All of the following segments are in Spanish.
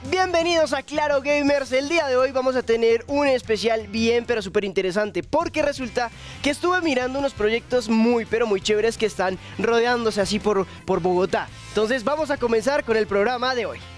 Bienvenidos a Claro Gamers. El día de hoy vamos a tener un especial bien pero súper interesante, porque resulta que estuve mirando unos proyectos muy pero muy chéveres que están rodeándose así por Bogotá. Entonces vamos a comenzar con el programa de hoy.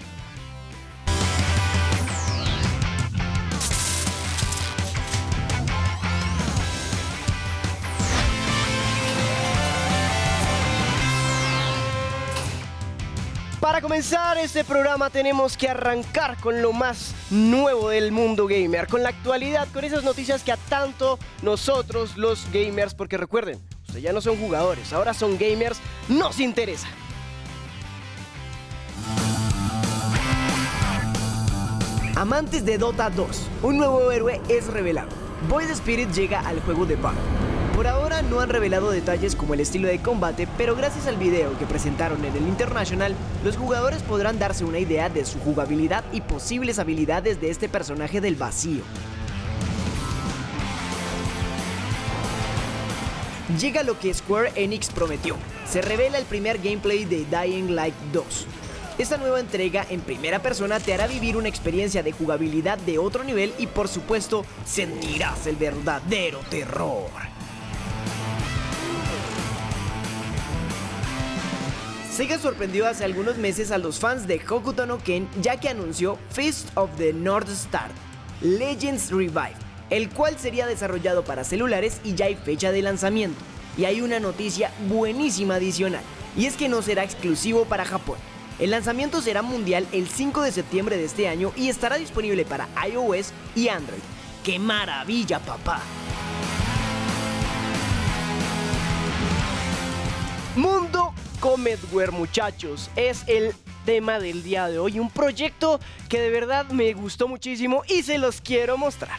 Para comenzar este programa tenemos que arrancar con lo más nuevo del mundo gamer, con la actualidad, con esas noticias que a tanto nosotros los gamers, porque recuerden, ustedes ya no son jugadores, ahora son gamers, nos interesa. Amantes de Dota 2, un nuevo héroe es revelado. Void Spirit llega al juego de PUBG. Por ahora no han revelado detalles como el estilo de combate, pero gracias al video que presentaron en el International, los jugadores podrán darse una idea de su jugabilidad y posibles habilidades de este personaje del vacío. Llega lo que Square Enix prometió. Se revela el primer gameplay de Dying Light 2. Esta nueva entrega en primera persona te hará vivir una experiencia de jugabilidad de otro nivel y por supuesto sentirás el verdadero terror. Sega sorprendió hace algunos meses a los fans de Hokuto no Ken, ya que anunció Fist of the North Star Legends Revive, el cual sería desarrollado para celulares y ya hay fecha de lanzamiento. Y hay una noticia buenísima adicional, y es que no será exclusivo para Japón. El lanzamiento será mundial el 5 de septiembre de este año y estará disponible para iOS y Android. ¡Qué maravilla, papá! Mundo Comedware, muchachos, es el tema del día de hoy, un proyecto que de verdad me gustó muchísimo y se los quiero mostrar.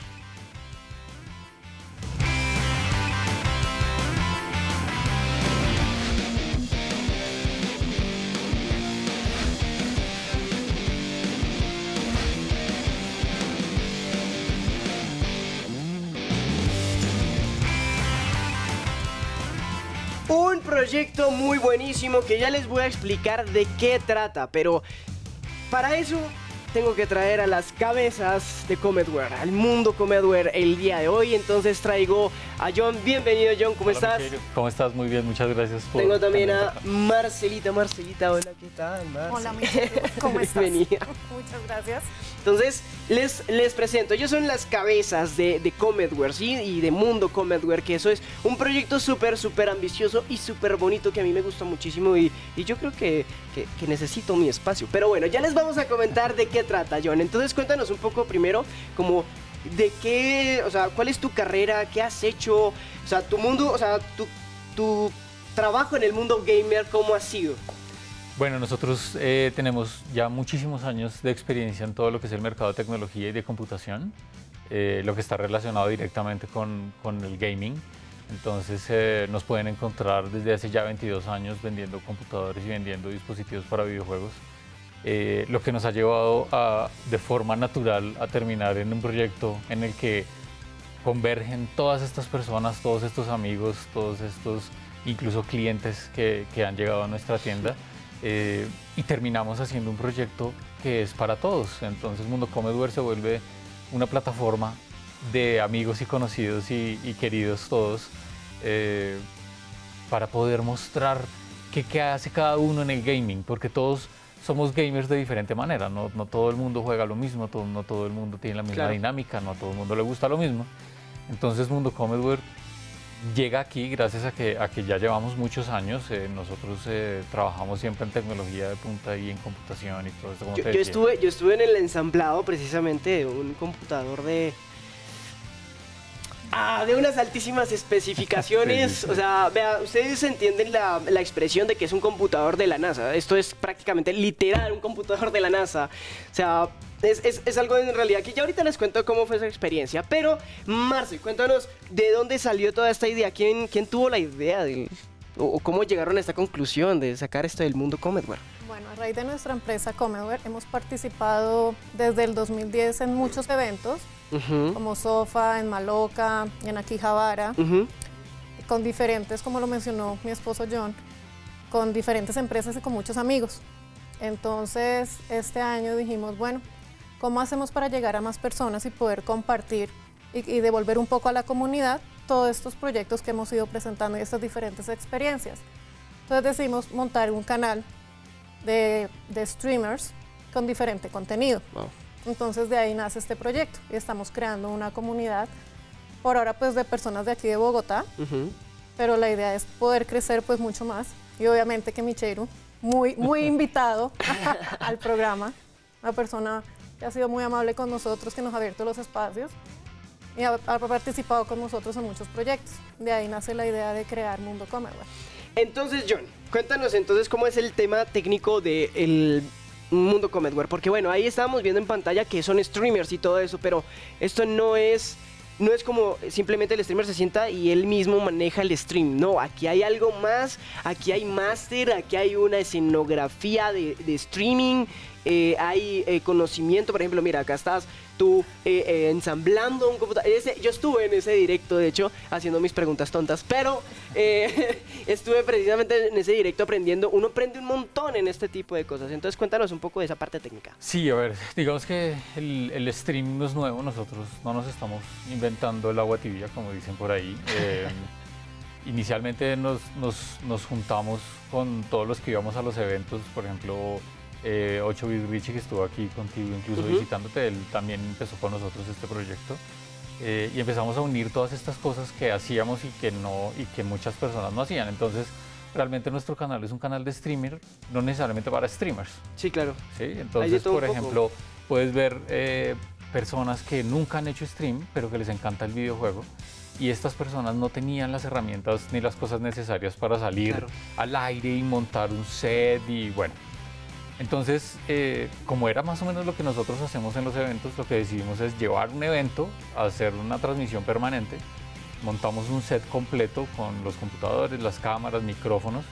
Un proyecto muy buenísimo que ya les voy a explicar de qué trata, pero para eso tengo que traer a las cabezas de Comedware, al mundo Comedware el día de hoy. Entonces traigo a John. Bienvenido, John, ¿cómo estás? Miguel. ¿Cómo estás? Muy bien, muchas gracias por... Tengo también a Marcelita. Marcelita, hola, ¿qué tal, Marce? Hola, ¿cómo estás? Bienvenida. Muchas gracias. Entonces, les presento. Ellos son las cabezas de Comedware, ¿sí? Y de Mundo Comedware, que eso es un proyecto súper ambicioso y súper bonito que a mí me gusta muchísimo y yo creo que necesito mi espacio. Pero bueno, ya les vamos a comentar de qué trata, John. Entonces, cuéntanos un poco primero como de qué, o sea, cuál es tu carrera, qué has hecho, o sea, tu mundo, o sea, tu trabajo en el mundo gamer, ¿cómo ha sido? Bueno, nosotros tenemos ya muchísimos años de experiencia en todo lo que es el mercado de tecnología y de computación, lo que está relacionado directamente con el gaming. Entonces nos pueden encontrar desde hace ya 22 años vendiendo computadores y vendiendo dispositivos para videojuegos, lo que nos ha llevado de forma natural a terminar en un proyecto en el que convergen todas estas personas, todos estos amigos, todos estos incluso clientes que han llegado a nuestra tienda. Y terminamos haciendo un proyecto que es para todos. Entonces Mundo Comedware se vuelve una plataforma de amigos y conocidos y queridos todos, para poder mostrar qué hace cada uno en el gaming, porque todos somos gamers de diferente manera, no todo el mundo juega lo mismo, no todo el mundo tiene la misma dinámica, no a todo el mundo le gusta lo mismo. Entonces Mundo Comedware llega aquí gracias a que ya llevamos muchos años. Nosotros trabajamos siempre en tecnología de punta y en computación y todo esto. Yo estuve en el ensamblado precisamente de un computador de unas altísimas especificaciones. Sí. O sea, vea, ustedes entienden la expresión de que es un computador de la NASA. Esto es prácticamente literal un computador de la NASA. O sea, es algo en realidad que ya ahorita les cuento cómo fue esa experiencia. Pero, Marce, cuéntanos de dónde salió toda esta idea. ¿Quién tuvo la idea o cómo llegaron a esta conclusión de sacar esto del Mundo Comedware? Bueno, a raíz de nuestra empresa Comedware hemos participado desde el 2010 en muchos eventos, como SOFA, en Maloca, en Akihabara, con diferentes, como lo mencionó mi esposo John, con diferentes empresas y con muchos amigos. Entonces, este año dijimos, bueno, ¿Cómo hacemos para llegar a más personas y poder compartir y devolver un poco a la comunidad todos estos proyectos que hemos ido presentando y estas diferentes experiencias? Entonces decidimos montar un canal de streamers con diferente contenido. Wow. Entonces de ahí nace este proyecto y estamos creando una comunidad, por ahora pues de personas de aquí de Bogotá, pero la idea es poder crecer pues mucho más y obviamente que Micheiro, muy invitado al programa, una persona que ha sido muy amable con nosotros, que nos ha abierto los espacios y ha participado con nosotros en muchos proyectos. De ahí nace la idea de crear Mundo Comedware. Entonces, John, cuéntanos entonces cómo es el tema técnico del Mundo Comedware, porque bueno, ahí estábamos viendo en pantalla que son streamers y todo eso, pero esto no es como simplemente el streamer se sienta y él mismo maneja el stream. No, aquí hay algo más, aquí hay máster, aquí hay una escenografía de streaming, hay conocimiento. Por ejemplo, mira, acá estás tú ensamblando un computador. Yo estuve en ese directo, de hecho, haciendo mis preguntas tontas, pero estuve precisamente en ese directo aprendiendo. Uno aprende un montón en este tipo de cosas. Entonces cuéntanos un poco de esa parte técnica. Sí, a ver, digamos que el stream no es nuevo, nosotros no nos estamos inventando el agua tibia, como dicen por ahí. Inicialmente nos juntamos con todos los que íbamos a los eventos, por ejemplo, 8-Bit Richie, que estuvo aquí contigo incluso visitándote, él también empezó con nosotros este proyecto. Y empezamos a unir todas estas cosas que hacíamos y que muchas personas no hacían. Entonces, realmente nuestro canal es un canal de streamer, no necesariamente para streamers. Sí, claro. ¿Sí? Entonces, por ejemplo, puedes ver personas que nunca han hecho stream, pero que les encanta el videojuego. Y estas personas no tenían las herramientas ni las cosas necesarias para salir al aire y montar un set y bueno. Entonces, como era más o menos lo que nosotros hacemos en los eventos, lo que decidimos es llevar un evento, hacer una transmisión permanente, montamos un set completo con los computadores, las cámaras, micrófonos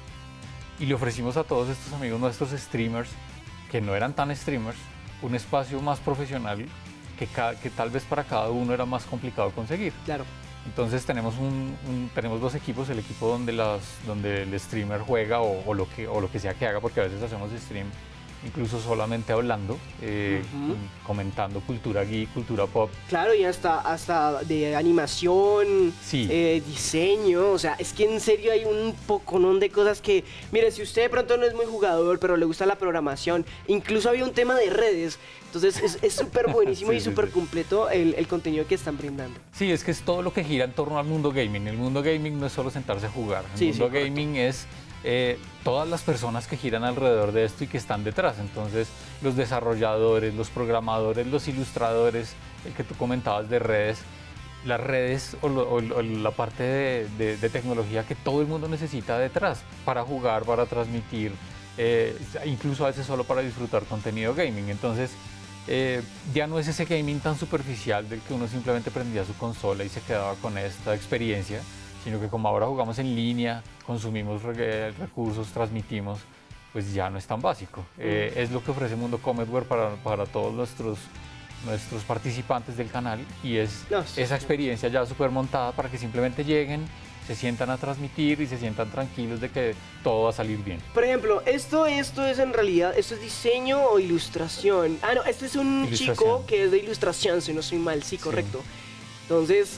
y le ofrecimos a todos estos amigos nuestros streamers, que no eran tan streamers, un espacio más profesional que tal vez para cada uno era más complicado conseguir. Claro. Entonces tenemos dos equipos, el equipo donde el streamer juega o lo que sea que haga, porque a veces hacemos stream incluso solamente hablando, comentando cultura geek, cultura pop. Claro, y hasta de animación, diseño, o sea, es que en serio hay un poconón de cosas que, mire, si usted de pronto no es muy jugador, pero le gusta la programación, incluso había un tema de redes, entonces es súper buenísimo y súper completo el contenido que están brindando. Sí, es que es todo lo que gira en torno al mundo gaming. El mundo gaming no es solo sentarse a jugar, el mundo gaming es todas las personas que giran alrededor de esto y que están detrás. Entonces, los desarrolladores, los programadores, los ilustradores, el que tú comentabas de redes, las redes o la parte de tecnología que todo el mundo necesita detrás para jugar, para transmitir, incluso a veces solo para disfrutar contenido gaming. Entonces, ya no es ese gaming tan superficial del que uno simplemente prendía su consola y se quedaba con esta experiencia, sino que como ahora jugamos en línea, consumimos recursos, transmitimos, pues ya no es tan básico. Es lo que ofrece Mundo Comedware para todos nuestros participantes del canal y es esa experiencia ya súper montada para que simplemente lleguen, se sientan a transmitir y se sientan tranquilos de que todo va a salir bien. Por ejemplo, esto es en realidad, ¿esto es diseño o ilustración? Ah, no, este es un chico que es de ilustración, si no soy mal, sí, correcto. Entonces,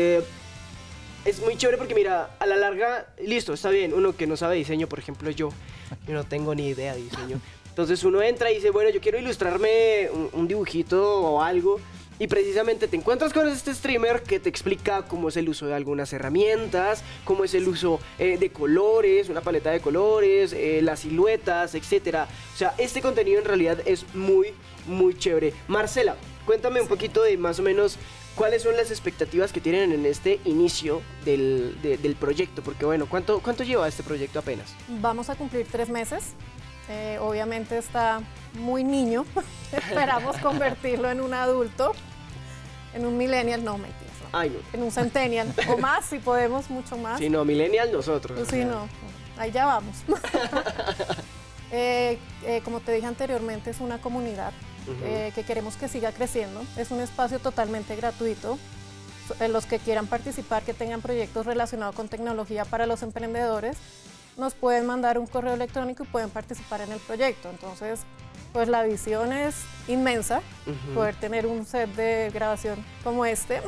es muy chévere porque mira, a la larga, listo, está bien, uno que no sabe diseño, por ejemplo yo no tengo ni idea de diseño. Entonces uno entra y dice, bueno, yo quiero ilustrarme un dibujito o algo. Y precisamente te encuentras con este streamer que te explica cómo es el uso de algunas herramientas, cómo es el uso de colores, una paleta de colores, las siluetas, etc. O sea, este contenido en realidad es muy, muy chévere. Marcela, cuéntame un poquito de más o menos cuáles son las expectativas que tienen en este inicio del proyecto. Porque bueno, ¿cuánto lleva este proyecto apenas? Vamos a cumplir 3 meses. Obviamente está muy niño, esperamos convertirlo en un adulto, en un millennial, no mentiras, no. Ay, no. En un centennial o más, si podemos, mucho más. Sí, no, millennial nosotros. Sí, no, ahí ya vamos. Como te dije anteriormente, es una comunidad que queremos que siga creciendo, es un espacio totalmente gratuito. Los que quieran participar, que tengan proyectos relacionados con tecnología para los emprendedores, nos pueden mandar un correo electrónico y pueden participar en el proyecto. Entonces, pues la visión es inmensa, poder tener un set de grabación como este,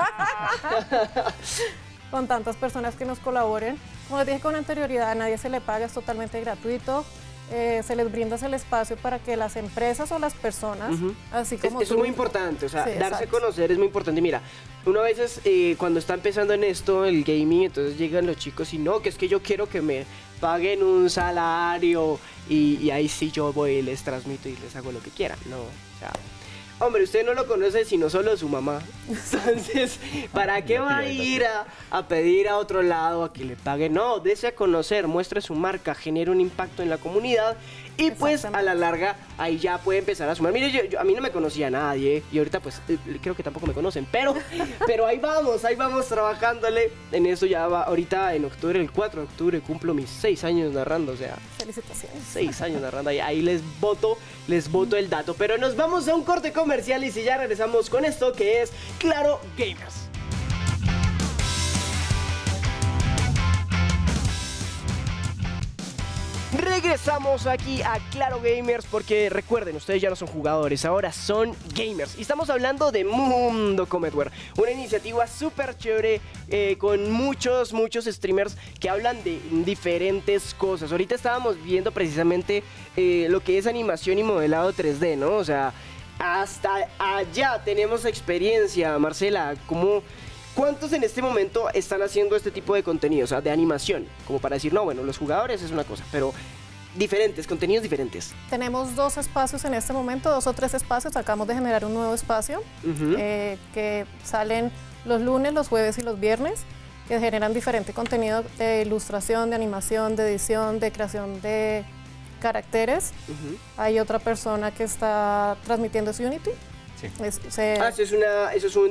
con tantas personas que nos colaboren. Como les dije con anterioridad, a nadie se le paga, es totalmente gratuito. Se les brinda el espacio para que las empresas o las personas, así como eso es muy importante, o sea, sí, darse a exacto. conocer es muy importante. Mira, uno a veces cuando está empezando en esto, el gaming, entonces llegan los chicos y no, que es que yo quiero que me paguen un salario y ahí sí yo voy y les transmito y les hago lo que quieran, no, o sea... Hombre, usted no lo conoce sino solo su mamá. Entonces, ¿para qué va a ir a pedir a otro lado a que le pague? No, dése a conocer, muestre su marca, genere un impacto en la comunidad y pues a la larga ahí ya puede empezar a sumar. Mire, a mí no me conocía nadie y ahorita pues creo que tampoco me conocen, pero ahí vamos trabajándole en eso. Ya va, ahorita en octubre, el 4 de octubre cumplo mis 6 años narrando, o sea... Felicitaciones. 6 años narrando, ahí les voto el dato. Pero nos vamos a un corte comercial y si ya regresamos con esto que es Claro Gamers. Regresamos aquí a Claro Gamers porque recuerden, ustedes ya no son jugadores, ahora son gamers. Y estamos hablando de Mundo Comedware, una iniciativa súper chévere con muchos streamers que hablan de diferentes cosas. Ahorita estábamos viendo precisamente lo que es animación y modelado 3D, ¿no? O sea, hasta allá tenemos experiencia, Marcela, ¿cuántos en este momento están haciendo este tipo de contenido, o sea, de animación? Como para decir, no, bueno, los jugadores es una cosa, pero contenidos diferentes. Tenemos 2 espacios en este momento, 2 o 3 espacios. Acabamos de generar un nuevo espacio que salen los lunes, los jueves y los viernes, que generan diferente contenido de ilustración, de animación, de edición, de creación de caracteres. Hay otra persona que está transmitiendo es Unity. Sí. Eso es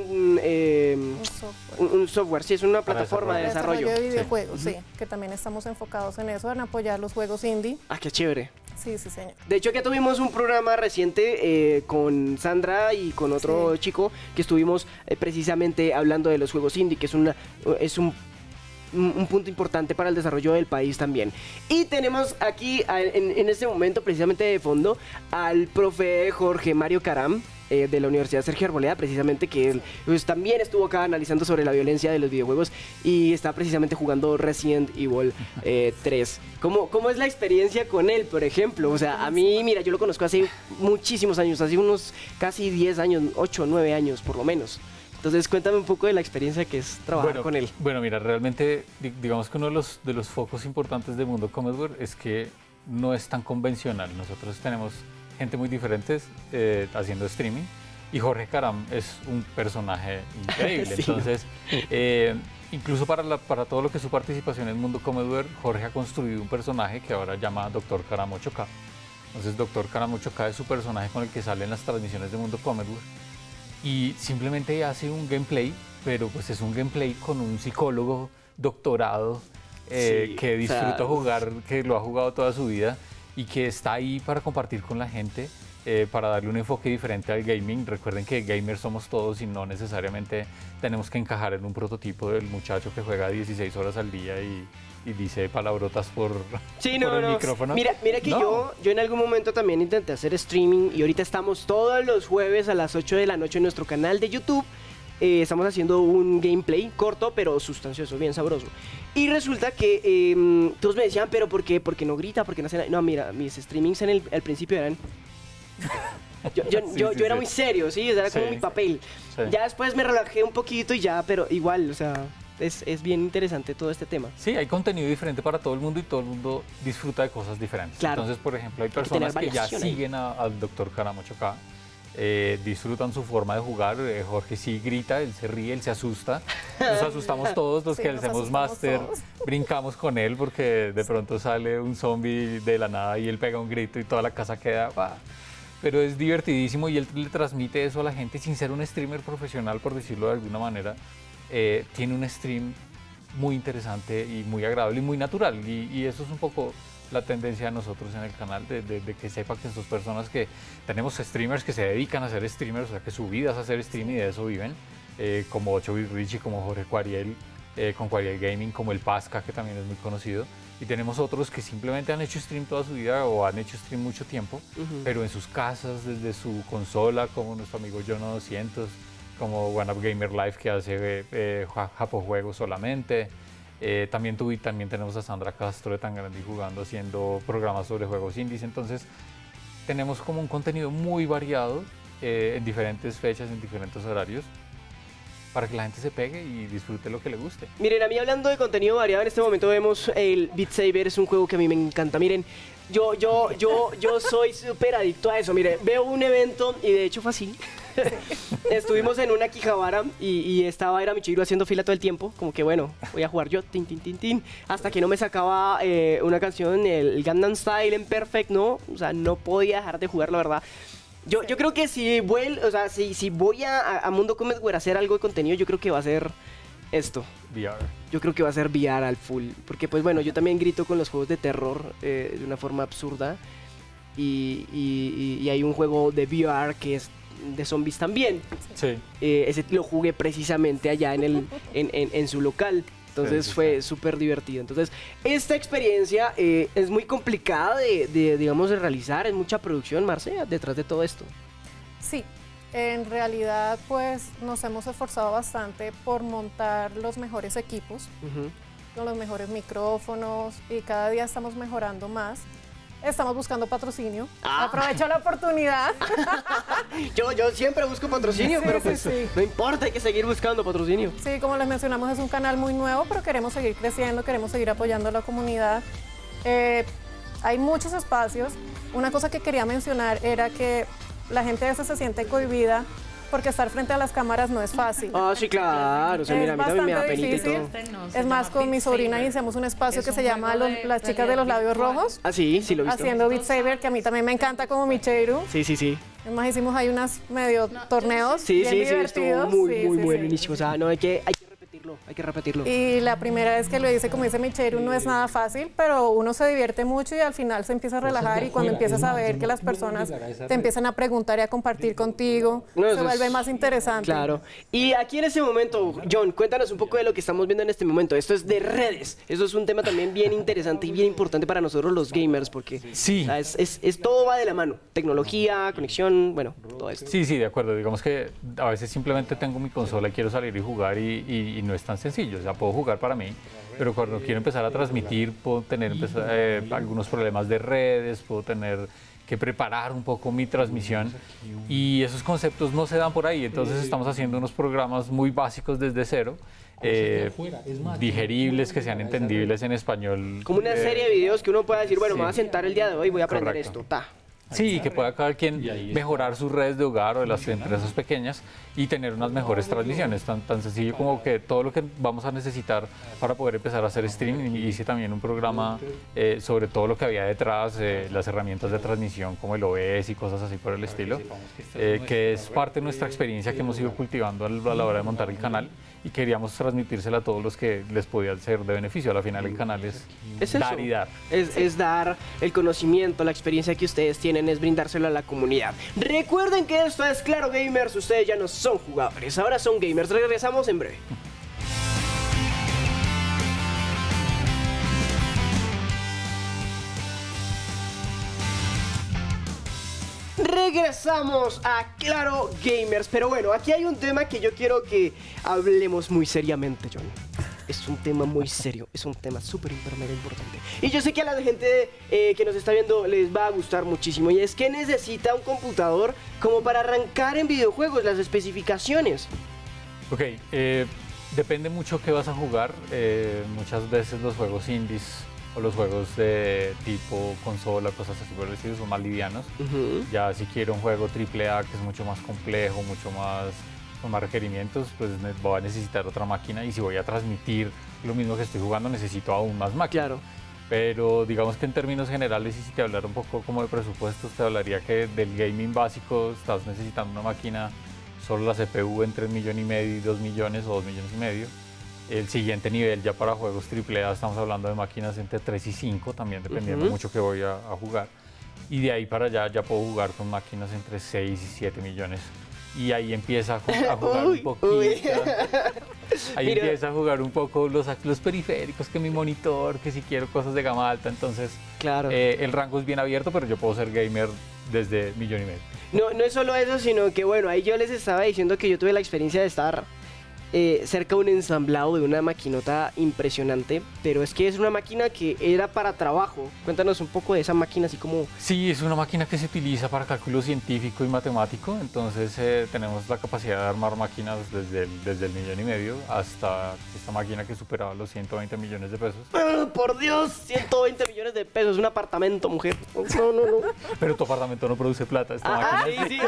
un software, sí, es una plataforma de desarrollo. De videojuegos, sí, que también estamos enfocados en eso, en apoyar los juegos indie. Ah, qué chévere. Sí, señor. De hecho, aquí tuvimos un programa reciente con Sandra y con otro chico que estuvimos precisamente hablando de los juegos indie, que es un punto importante para el desarrollo del país también. Y tenemos aquí en este momento, precisamente de fondo, al profe Jorge Mario Caram, de la Universidad Sergio Arboleda, precisamente, que él pues, también estuvo acá analizando sobre la violencia de los videojuegos y está precisamente jugando Resident Evil 3. ¿Cómo es la experiencia con él, por ejemplo? O sea, a mí, mira, yo lo conozco hace muchísimos años, hace unos casi 10 años, 8 o 9 años por lo menos. Entonces, cuéntame un poco de la experiencia que es trabajar con él. Bueno, mira, realmente, digamos que uno de los focos importantes de Mundo Comedware es que no es tan convencional. Nosotros tenemos gente muy diferente haciendo streaming y Jorge Caram es un personaje increíble. Sí. Entonces, incluso para todo lo que es su participación en Mundo Comedware, Jorge ha construido un personaje que ahora llama Dr. Caram 8K. Entonces, Dr. Caram 8K es su personaje con el que sale en las transmisiones de Mundo Comedware. Y simplemente hace un gameplay, pero pues es un gameplay con un psicólogo doctorado que disfruta jugar, que lo ha jugado toda su vida y que está ahí para compartir con la gente, para darle un enfoque diferente al gaming. Recuerden que gamers somos todos y no necesariamente tenemos que encajar en un prototipo del muchacho que juega 16 horas al día y dice palabrotas por el micrófono. Mira que yo en algún momento también intenté hacer streaming y ahorita estamos todos los jueves a las 8 de la noche en nuestro canal de YouTube. Estamos haciendo un gameplay corto pero sustancioso, bien sabroso. Y resulta que todos me decían, pero ¿por qué? ¿Por qué no grita? ¿Por qué no hace nada? No, mira, mis streamings al principio eran... Yo era muy serio, ¿sí? Era como mi papel. Sí. Ya después me relajé un poquito y ya, pero igual, o sea... Es bien interesante todo este tema. Sí, hay contenido diferente para todo el mundo y todo el mundo disfruta de cosas diferentes. Claro. Entonces, por ejemplo, hay personas que ya siguen al Dr. Caram 8K, disfrutan su forma de jugar. Jorge sí grita, él se ríe, él se asusta. Nos asustamos todos los que hacemos máster, brincamos con él porque de pronto sale un zombie de la nada y él pega un grito y toda la casa queda... ¡Bah! Pero es divertidísimo y él le transmite eso a la gente sin ser un streamer profesional, por decirlo de alguna manera. Tiene un stream muy interesante y muy agradable y muy natural y eso es un poco la tendencia de nosotros en el canal, de que sepa que estas personas que tenemos streamers que se dedican a ser streamers, o sea que su vida es hacer stream y de eso viven, como 8-Bit Rich y como Jorge Cuariel, con Quarial Gaming, como el Pasca, que también es muy conocido. Y tenemos otros que simplemente han hecho stream toda su vida o han hecho stream mucho tiempo, pero en sus casas, desde su consola, como nuestro amigo Jono200, como One Up Gamer Live, que hace Japojuegos solamente. También tenemos a Sandra Castro de Tan Grande y Jugando, haciendo programas sobre juegos indies. Entonces tenemos como un contenido muy variado en diferentes fechas, en diferentes horarios, para que la gente se pegue y disfrute lo que le guste. Miren, a mí hablando de contenido variado, en este momento vemos el Beat Saber, es un juego que a mí me encanta. Miren, yo soy súper adicto a eso. Miren, veo un evento y de hecho fue así. Estuvimos en una Akihabara y era Michiru haciendo fila todo el tiempo, como que bueno, voy a jugar yo, tin, tin, tin, tin, hasta que no me sacaba una canción, el Gangnam Style en Perfect, ¿no? O sea, no podía dejar de jugar, la verdad. Yo creo que si voy a Mundo Comedware a hacer algo de contenido, yo creo que va a ser esto. VR. Yo creo que va a ser VR al full. Porque pues bueno, yo también grito con los juegos de terror de una forma absurda. Y hay un juego de VR que es de zombies también. Sí. Ese lo jugué precisamente allá en su local. Entonces fue súper divertido. Entonces, esta experiencia es muy complicada digamos, de realizar. Es mucha producción, Marce, detrás de todo esto. Sí, en realidad, pues, nos hemos esforzado bastante por montar los mejores equipos, con los mejores micrófonos, y cada día estamos mejorando más. Estamos buscando patrocinio. Aprovecho la oportunidad. Yo siempre busco patrocinio, pero pues no importa, hay que seguir buscando patrocinio. Sí, como les mencionamos, es un canal muy nuevo, pero queremos seguir creciendo, queremos seguir apoyando a la comunidad. Hay muchos espacios. Una cosa que quería mencionar era que la gente a veces se siente cohibida porque estar frente a las cámaras no es fácil. Sí, claro. O sea, mira, a mí también me da penita y todo. Es más, con mi sobrina iniciamos un espacio que se llama Las Chicas de los Labios Rojos. Sí, lo he visto. Haciendo Beat Saber, que a mí también me encanta como Michiru. Sí. Es más, hicimos ahí unos medio torneos bien divertidos. Estuvo muy buenísimo. O sea, no, hay que repetirlo. Y la primera vez que lo hice, como dice Michiru, no es nada fácil, pero uno se divierte mucho y al final se empieza a relajar, y cuando empiezas a ver que las personas te empiezan a preguntar y a compartir contigo, se vuelve más interesante. Claro. Y aquí en este momento, John, cuéntanos un poco de lo que estamos viendo en este momento. Esto es de redes. Eso es un tema también bien interesante y bien importante para nosotros los gamers, porque todo va de la mano. Tecnología, conexión, bueno, todo esto. Sí, de acuerdo. Digamos que a veces simplemente tengo mi consola y quiero salir y jugar y no es tan sencillo. O sea, puedo jugar para mí, pero cuando quiero empezar a transmitir puedo tener algunos problemas de redes, puedo tener que preparar un poco mi transmisión, y esos conceptos no se dan por ahí. Entonces estamos haciendo unos programas muy básicos desde cero, digeribles, que sean entendibles en español. Como una serie de videos que uno pueda decir, bueno, me voy a sentar el día de hoy y voy a aprender esto. Sí, que pueda cada quien mejorar sus redes de hogar o de las empresas pequeñas y tener unas mejores transmisiones. Tan sencillo como que todo lo que vamos a necesitar para poder empezar a hacer streaming. Hice también un programa sobre todo lo que había detrás, las herramientas de transmisión como el OBS y cosas así por el estilo, que es parte de nuestra experiencia que hemos ido cultivando a la hora de montar el canal, y queríamos transmitírsela a todos los que les podía ser de beneficio. Al final el canal es dar y dar. Es dar el conocimiento, la experiencia que ustedes tienen, es brindárselo a la comunidad. Recuerden que esto es Claro Gamers, ustedes ya no son jugadores, ahora son gamers. Regresamos en breve. Regresamos a Claro Gamers, pero bueno, aquí hay un tema que yo quiero que hablemos muy seriamente, John. Es un tema muy serio, es un tema súper mega importante. Y yo sé que a la gente que nos está viendo les va a gustar muchísimo, y es que necesita un computador como para arrancar en videojuegos, las especificaciones. Ok, depende mucho qué vas a jugar. Muchas veces los juegos indies o los juegos de tipo consola, cosas así por el estilo, son más livianos. Ya si quiero un juego AAA que es mucho más complejo, mucho más con más requerimientos, pues voy a necesitar otra máquina, y si voy a transmitir lo mismo que estoy jugando, necesito aún más máquina. Claro. Pero digamos que en términos generales, y si te hablara un poco como de presupuestos, te hablaría que del gaming básico estás necesitando una máquina, solo la CPU en 3,5 millones y 2 millones o 2,5 millones. El siguiente nivel ya para juegos AAA estamos hablando de máquinas entre 3 y 5, también dependiendo mucho que voy a jugar. Y de ahí para allá ya puedo jugar con máquinas entre 6 y 7 millones. Y ahí empieza a jugar un poquito. Ahí Mira. empieza a jugar un poco los periféricos, que mi monitor, que si quiero cosas de gama alta. Entonces, Claro. el rango es bien abierto, pero yo puedo ser gamer desde 1,5 millones. No es solo eso, sino que bueno, ahí yo les estaba diciendo que yo tuve la experiencia de estar cerca de un ensamblado de una maquinota impresionante, pero es que es una máquina que era para trabajo. Cuéntanos un poco de esa máquina, así como... Sí, es una máquina que se utiliza para cálculo científico y matemático, entonces tenemos la capacidad de armar máquinas desde el 1,5 millones hasta esta máquina que superaba los 120 millones de pesos. ¡Ah, por Dios! 120 millones de pesos, un apartamento, mujer. No. Pero tu apartamento no produce plata, esta máquina. Sí.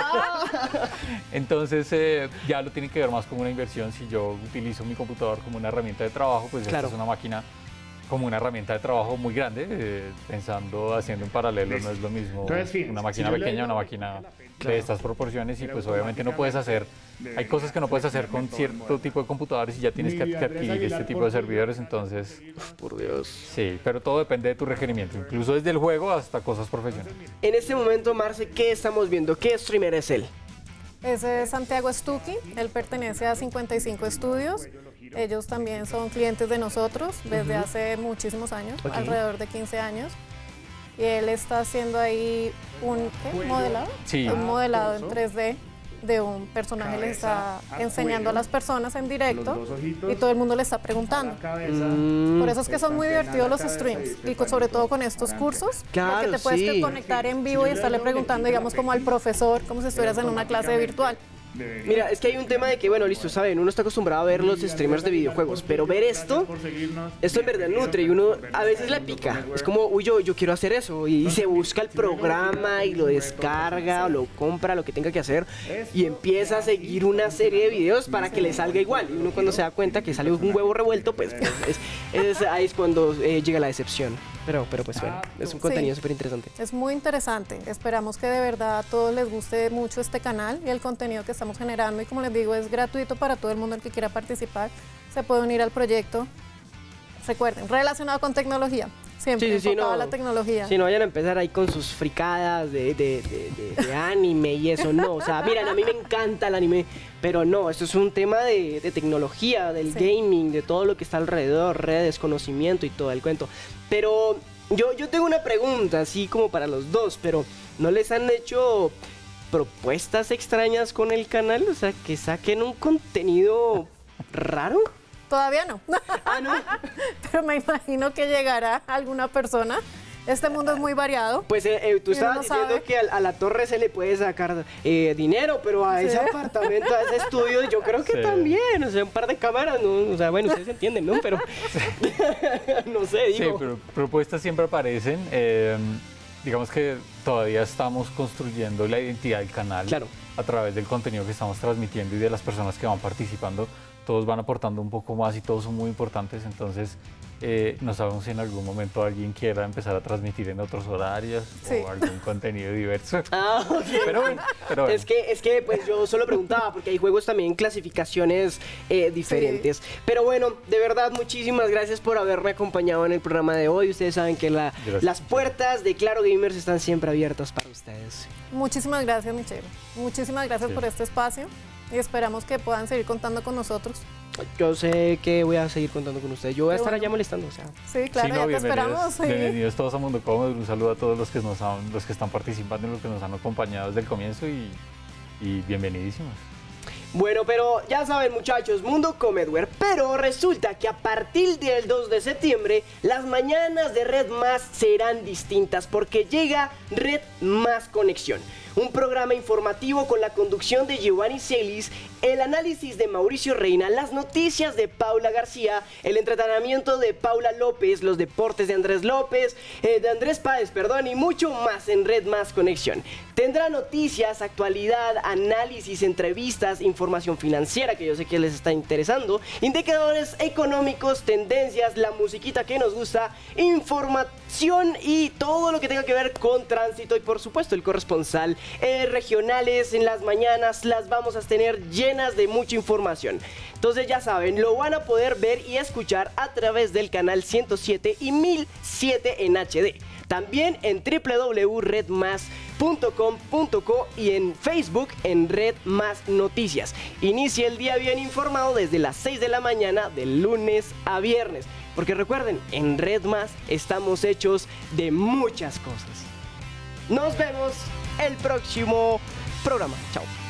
Entonces ya lo tiene que ver más como una inversión. Si yo utilizo mi computador como una herramienta de trabajo, pues Claro. esta es una máquina como una herramienta de trabajo muy grande, haciendo en paralelo. No es lo mismo una máquina pequeña, una máquina de estas proporciones, y pues obviamente no puedes hacer, hay cosas que no puedes hacer con cierto tipo de computadores y ya tienes que adquirir este tipo de servidores, entonces... Por Dios. Sí, pero todo depende de tu requerimiento, incluso desde el juego hasta cosas profesionales. En este momento, Marce, ¿qué estamos viendo? ¿Qué streamer es él? Ese es Santiago Stucky, él pertenece a 55 Studios. Ellos también son clientes de nosotros desde hace muchísimos años, Ok. alrededor de 15 años. Y él está haciendo ahí un modelado, Sí. un modelado en 3D de un personaje, le está enseñando a las personas en directo y todo el mundo le está preguntando. Por eso es que son muy divertidos los streams y sobre todo con estos cursos, Claro, porque te puedes sí. conectar en vivo y estarle preguntando, digamos, como al profesor, como si estuvieras en una clase virtual. Mira, es que hay un tema de que, bueno, listo, saben, uno está acostumbrado a ver los streamers de videojuegos, pero ver esto en verdad nutre y uno a veces la pica. Es como, uy, yo quiero hacer eso, y se busca el programa y lo descarga o lo compra, lo que tenga que hacer, y empieza a seguir una serie de videos para que le salga igual. Y uno cuando se da cuenta que sale un huevo revuelto, pues ahí es cuando llega la decepción. Pero pues bueno, es un contenido Sí. súper interesante. Es muy interesante. Esperamos que de verdad a todos les guste mucho este canal y el contenido que estamos generando. Y como les digo, es gratuito para todo el mundo el que quiera participar. Se puede unir al proyecto. Recuerden, relacionado con tecnología. Siempre enfocado a la tecnología. Si no vayan a empezar ahí con sus fricadas de anime y eso, no. O sea, miren, a mí me encanta el anime, pero no, esto es un tema de tecnología, del gaming, de todo lo que está alrededor, redes, conocimiento y todo el cuento. Pero yo tengo una pregunta, así como para los dos, pero ¿no les han hecho propuestas extrañas con el canal? O sea, que saquen un contenido raro. Todavía no. Ah, ¿no? Pero me imagino que llegará alguna persona. Este mundo es muy variado. Pues tú Y estabas uno diciendo sabe. que a la torre se le puede sacar dinero, pero a ese apartamento, a ese estudio, yo creo que Sí. también. O sea, un par de cámaras, ¿no? O sea, bueno, ustedes entienden, ¿no? Pero no sé, Sí, digo. pero propuestas siempre aparecen. Digamos que todavía estamos construyendo la identidad del canal Claro. a través del contenido que estamos transmitiendo y de las personas que van participando. Todos van aportando un poco más y todos son muy importantes, entonces no sabemos si en algún momento alguien quiera empezar a transmitir en otros horarios Sí. o algún contenido diverso. Ah, ok. Pero bueno. Es que pues yo solo preguntaba porque hay juegos también clasificaciones diferentes. Sí. Pero bueno, de verdad, muchísimas gracias por haberme acompañado en el programa de hoy. Ustedes saben que Gracias. las puertas de Claro Gamers están siempre abiertas para ustedes. Muchísimas gracias, Michelle. Muchísimas gracias Sí. por este espacio y esperamos que puedan seguir contando con nosotros. Yo sé que voy a seguir contando con ustedes. Yo voy a Qué estar bueno. allá molestando, o sea. Sí, claro, Sí, no, ya te bienvenidos, esperamos. Sí. bienvenidos todos a Mundo Cómodo. Un saludo a todos los que están participando y los que nos han acompañado desde el comienzo y bienvenidísimos. Bueno, pero ya saben, muchachos, Mundo Comedware, pero resulta que a partir del 2 de septiembre las mañanas de Red Más serán distintas porque llega Red Más Conexión, un programa informativo con la conducción de Giovanni Celis, el análisis de Mauricio Reina, las noticias de Paula García, el entretenimiento de Paula López, los deportes de Andrés López, de Andrés Páez, perdón, y mucho más en Red Más Conexión. Tendrá noticias, actualidad, análisis, entrevistas, información financiera que yo sé que les está interesando, indicadores económicos, tendencias, la musiquita que nos gusta, información y todo lo que tenga que ver con tránsito y por supuesto el corresponsal regionales en las mañanas las vamos a tener llenas de mucha información. Entonces ya saben, lo van a poder ver y escuchar a través del canal 107 y 1007 en HD. También en www.redmas.com.co y en Facebook en Red Más Noticias. Inicie el día bien informado desde las 6 de la mañana de lunes a viernes. Porque recuerden, en Red Más estamos hechos de muchas cosas. Nos vemos el próximo programa. Chao.